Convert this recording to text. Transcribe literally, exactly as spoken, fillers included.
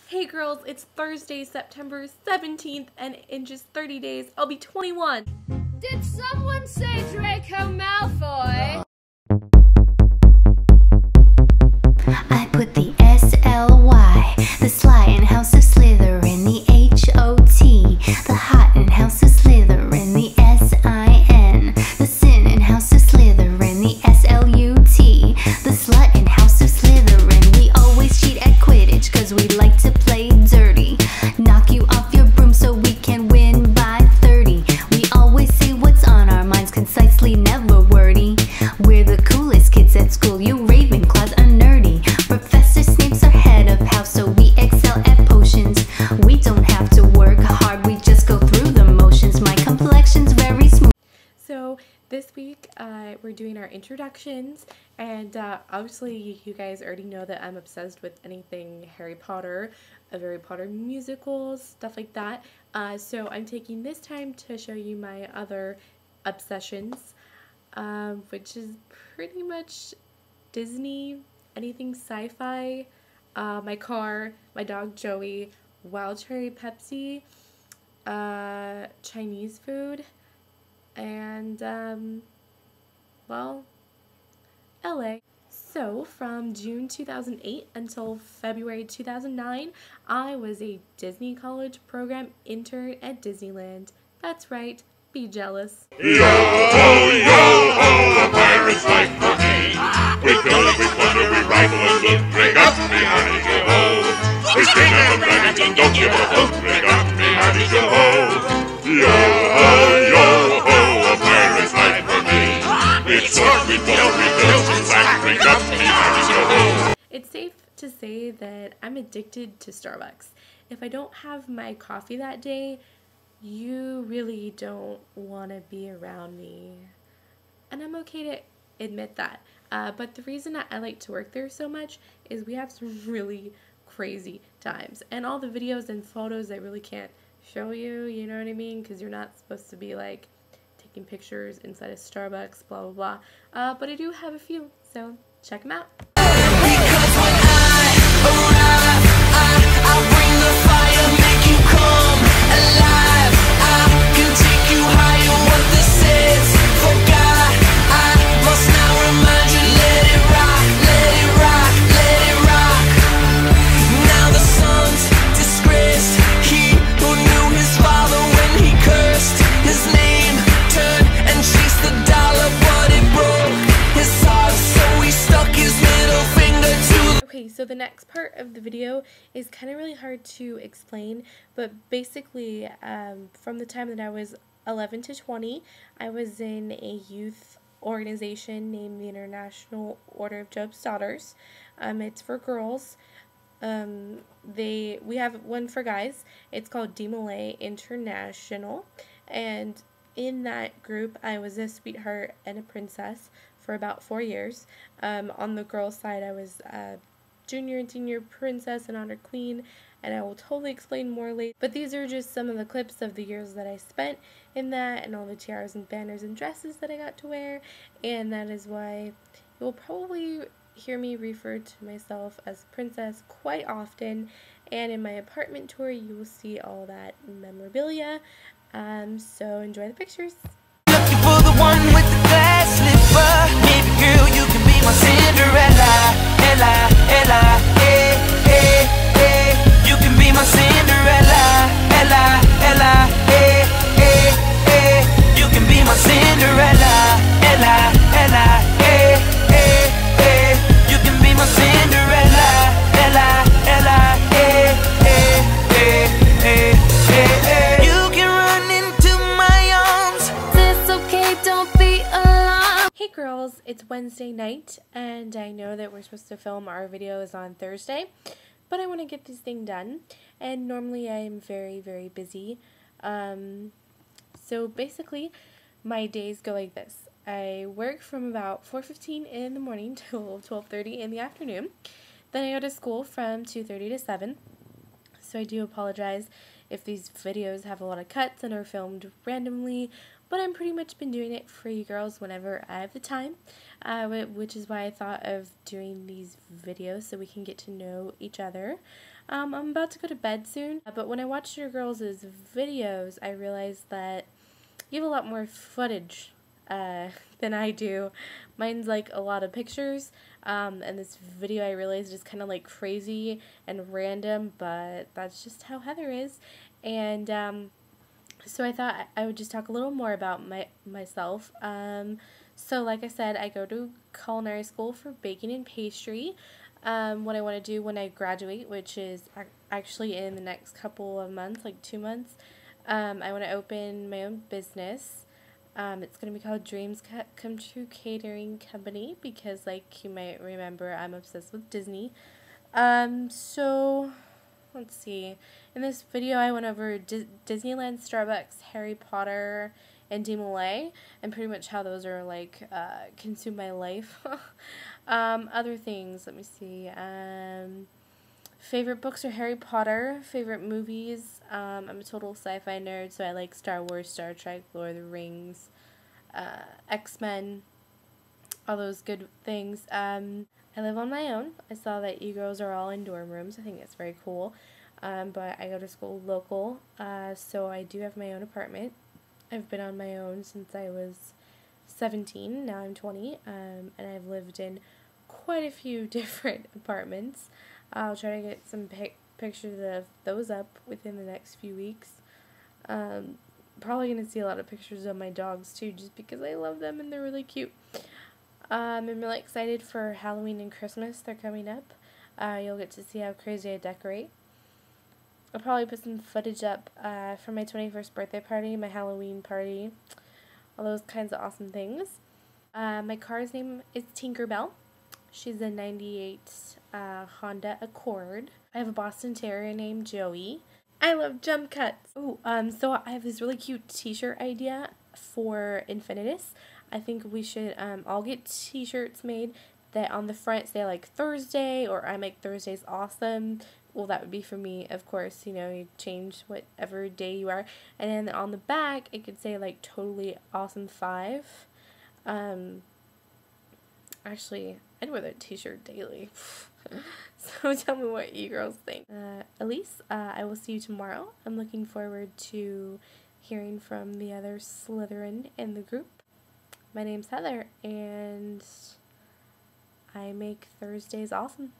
Hey girls, it's Thursday, September seventeenth, and in just thirty days, I'll be twenty-one. Did someone say Draco Malfoy? I put the S L Y, the sly in House of Slytherin, the H O T, the hot in House of Slytherin, the S I N, the sin in House of Slytherin, the S L U T, the slut in House of Slytherin. We always cheat at Quidditch cause we like to play dirty, knock you off your broom so we can win by thirty. We always say what's on our minds concisely, never wordy. We're the coolest kids at school, you Ravenclaws are nerdy. Professor Snape's our head of house, so we excel at potions. We don't have to work hard, we just go through the motions. My complexion's very smooth. So this week uh, we're doing our introductions, and uh, obviously you guys already know that I'm obsessed with anything Harry Potter, a Harry Potter musicals, stuff like that. Uh, so I'm taking this time to show you my other obsessions, um, which is pretty much Disney, anything sci-fi, uh, my car, my dog Joey, Wild Cherry Pepsi, uh, Chinese food, and, um, well, L A. So, from June two thousand eight until February two thousand nine, I was a Disney College Program intern at Disneyland. That's right, be jealous. Yo ho, yo ho, a pirate's life for me. We kill, we plunder, we rifle and loot, drink up me hearty yo ho. We sing up the dragons and don't give a hoot, drink up me hearty yo ho. Yo ho, yo ho, a pirate's life for me. It's sword, we blow, we build, we whack, drink up me hearty yo ho. It's safe to say that I'm addicted to Starbucks. If I don't have my coffee that day, you really don't want to be around me. And I'm okay to admit that. Uh, but the reason that I like to work there so much is we have some really crazy times. And all the videos and photos I really can't show you, you know what I mean? Because you're not supposed to be like taking pictures inside a Starbucks, blah, blah, blah. Uh, but I do have a few, so check them out. Because when I arrive, I, I bring the fire, make you come alive. I can take you higher, what this is. Forgot, I must now remind you, let it rock, let it rock, let it rock. Now the son's disgraced, he who knew his father when he cursed his name, turned and chased the dollar, but it broke his heart, so he stuck his middle finger to the... Okay, so the next part of the video is kind of really hard to explain, but basically um, from the time that I was eleven to twenty, I was in a youth organization named the International Order of Job's Daughters. Um, it's for girls. Um, they we have one for guys. It's called D M L A International, and in that group I was a sweetheart and a princess for about four years. Um, on the girls' side I was a junior and senior princess and honor queen, and I will totally explain more later. But these are just some of the clips of the years that I spent in that, and all the tiaras and banners and dresses that I got to wear, and that is why you will probably hear me refer to myself as princess quite often. And in my apartment tour you will see all that memorabilia, um, so enjoy the pictures. Looking for the one with the glass slipper. Maybe girl, you can be my Cinderella. Ella, Ella, hey, hey, hey. You can be my Cinderella. Ella, Ella, hey, hey, hey. You can be my Cinderella. Ella, Ella, hey, hey, hey. You can be my Cinderella. Ella, Ella, hey, hey, hey, hey, hey, hey. You can run into my arms. It's okay, don't be alarmed. Hey girls, it's Wednesday night, and I know that we're supposed to film our videos on Thursday, but I want to get this thing done, and normally I am very, very busy. Um, so basically, my days go like this. I work from about four fifteen in the morning till twelve thirty in the afternoon. Then I go to school from two thirty to seven, so I do apologize if these videos have a lot of cuts and are filmed randomly, but I'm pretty much been doing it for you girls whenever I have the time, uh, which is why I thought of doing these videos so we can get to know each other. Um, I'm about to go to bed soon, but when I watched your girls' videos, I realized that you have a lot more footage uh, than I do. Mine's like a lot of pictures, um, and this video I realized is kind of like crazy and random, but that's just how Heather is. And um, so I thought I would just talk a little more about my myself. Um, so like I said, I go to culinary school for baking and pastry. Um, what I want to do when I graduate, which is actually in the next couple of months, like two months, um, I want to open my own business. Um, it's going to be called Dreams Come True Catering Company because, like you might remember, I'm obsessed with Disney. Um, so, let's see. In this video, I went over Dis Disneyland, Starbucks, Harry Potter, and D M L A, and pretty much how those are, like, uh, consume my life. um, other things, let me see. Um... Favorite books are Harry Potter. Favorite movies, um, I'm a total sci-fi nerd, so I like Star Wars, Star Trek, Lord of the Rings, uh, X-Men, all those good things. Um, I live on my own. I saw that you girls are all in dorm rooms. I think that's very cool. Um, but I go to school local, uh, so I do have my own apartment. I've been on my own since I was seventeen. Now I'm twenty, um, and I've lived in quite a few different apartments. I'll try to get some pic pictures of those up within the next few weeks. Um, probably going to see a lot of pictures of my dogs too, just because I love them and they're really cute. Um, I'm really excited for Halloween and Christmas. They're coming up. Uh, you'll get to see how crazy I decorate. I'll probably put some footage up uh, for my twenty-first birthday party, my Halloween party, all those kinds of awesome things. Uh, my car's name is Tinkerbell. She's a ninety-eight uh, Honda Accord. I have a Boston Terrier named Joey. I love jump cuts. Oh, um, so I have this really cute t-shirt idea for Infinitus. I think we should um, all get t-shirts made that on the front say like Thursday, or I make Thursdays awesome. Well, that would be for me, of course. You know, you change whatever day you are. And then on the back, it could say like totally awesome five. Um... Actually, I'd wear that t-shirt daily. So tell me what you girls think. Uh, Elise, uh, I will see you tomorrow. I'm looking forward to hearing from the other Slytherin in the group. My name's Heather, and I make Thursdays awesome.